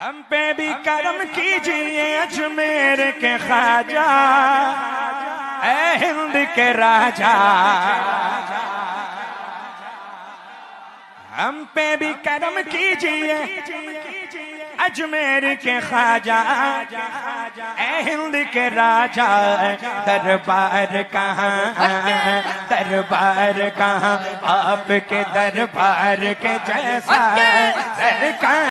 हम पे भी करम कीजिए अजमेर के ख्वाजा, ऐ हिंद के राजा। हम पे भी करम कीजिए अजमेर के ख्वाजा, ऐ हिंद के राजा। दरबार कहाँ, दरबार कहाँ, आपके दरबार के जैसा सरकार।